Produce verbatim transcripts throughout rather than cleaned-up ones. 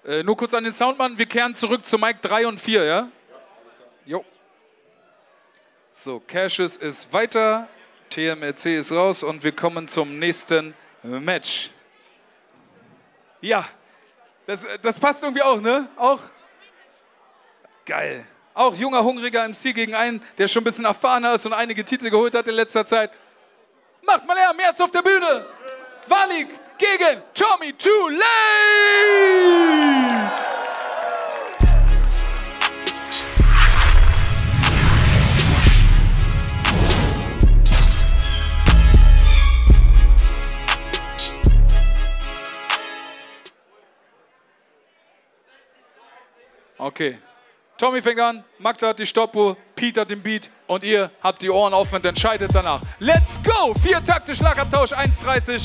Äh, nur kurz an den Soundmann, wir kehren zurück zu Mic drei und vier, ja? Jo. So, Cassius ist weiter, T M R C ist raus und wir kommen zum nächsten Match. Ja, das, das passt irgendwie auch, ne? Auch? Geil. Auch junger, hungriger M C gegen einen, der schon ein bisschen erfahrener ist und einige Titel geholt hat in letzter Zeit. Macht mal Lärm, März auf der Bühne. Walik gegen Tommy Too Late. Okay. Tommy fängt an, Magda hat die Stoppuhr, Pete hat den Beat und ihr habt die Ohren offen und entscheidet danach. Let's go! Vier Takte, Schlagabtausch, eins dreißig.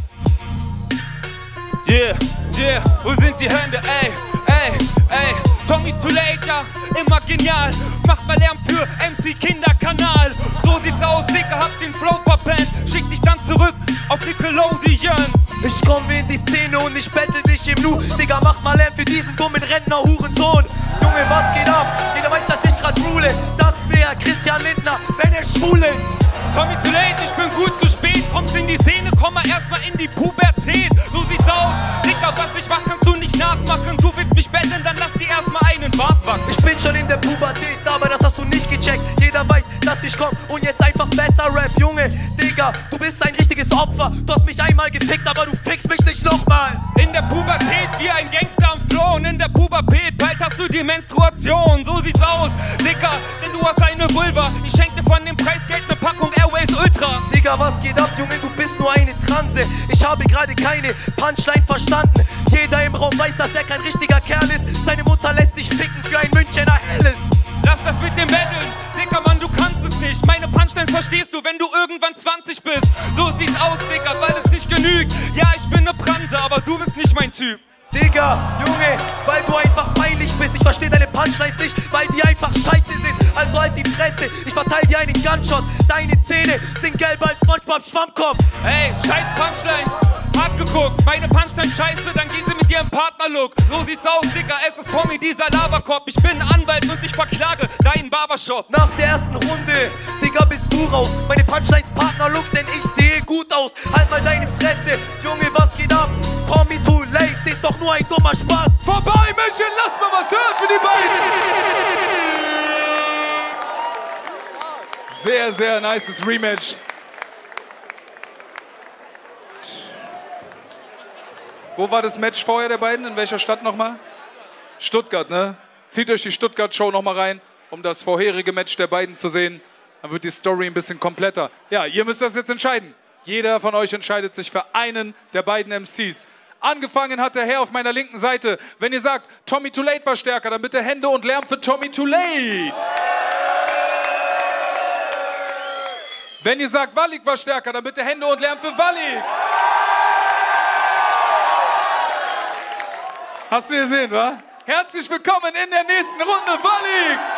Yeah, yeah, wo sind die Hände, ey, ey, ey. Tommy Too Late, ja, immer genial. Macht mal Lärm für M C Kinderkanal. So sieht's aus, Digga, hab den Flow verpennt. Schick dich dann zurück auf Nickelodeon. Ich komm in die Szene und ich bettel dich im Nu. Digga, mach mal Lärm für diesen dummen Rentner Hurensohn. Junge, was geht ab? Jeder weiß, dass ich grad rule. Das wär Christian Lindner, wenn er schwule. Tommy Too Late, ich bin gut zu spät. Kommst in die Szene, komm mal erstmal in die Pubertät. So sieht's aus, Digga, was ich mach, kannst du nicht nachmachen. Du willst mich betteln, dann lass dir erstmal einen Bart wachsen. Ich bin schon in der Pubertät, aber das hast du nicht gecheckt. Jeder weiß, dass ich komm und jetzt einfach besser rap. Junge, Digga, du bist ein richtiges Opfer. Du hast mich einmal gefickt, aber du fickst mich nicht nochmal. In der Pubertät wie ein Gangster am Flow. Und in der Pubertät bald hast du die Menstruation. So sieht's aus, Digga, denn du hast eine Vulva. Ich schenk dir von dem Preisgeld eine Packung Airways Ultra. Digga, was geht ab, Junge, du bist nur eine Transe. Ich habe gerade keine Punchline verstanden. Jeder im Raum weiß, dass der kein richtiger Kerl ist. Seine Mutter lässt sich ficken für ein Münchener Helles. Lass das mit dem Betteln, Digga, Mann, du kannst es nicht. Meine Punchlines verstehst du, wenn du irgendwann zwanzig bist. So sieht's aus, Digga, weil es nicht genügt. Ja, ich bin ne Pranse, aber du bist nicht mein Typ. Digga, Junge, weil du einfach peinlich bist. Ich versteh deine Punchlines nicht, weil die einfach scheiße sind. Also halt die Fresse, ich verteil dir einen Gunshot. Deine Zähne sind gelber als SpongeBob Schwammkopf. Hey, scheiß Punchlines, hart geguckt. Meine Punchlines scheiße, dann gehen sie mit ihrem Partnerlook. So sieht's aus, Digga, es ist Tommy, dieser Laberkopf. Ich bin Anwalt und ich verklage deinen Barbershop. Nach der ersten Runde, Digga, bist du raus. Meine Punchlines Partnerlook, denn ich sehe gut aus. Halt mal deine Fresse, Junge, was geht ab? Tommy Too Late ist doch nur ein dummer Spaß. Vorbei, München, lass mal was hören für die beiden. Sehr, sehr nices Rematch. Wo war das Match vorher der beiden? In welcher Stadt nochmal? Stuttgart, ne? Zieht euch die Stuttgart-Show nochmal rein, um das vorherige Match der beiden zu sehen. Dann wird die Story ein bisschen kompletter. Ja, ihr müsst das jetzt entscheiden. Jeder von euch entscheidet sich für einen der beiden M Cs. Angefangen hat der Herr auf meiner linken Seite. Wenn ihr sagt, Tommy Too Late war stärker, dann bitte Hände und Lärm für Tommy Too Late. Wenn ihr sagt, Walik war stärker, dann bitte Hände und Lärm für Walik. Hast du gesehen, wa? Herzlich willkommen in der nächsten Runde, Walik!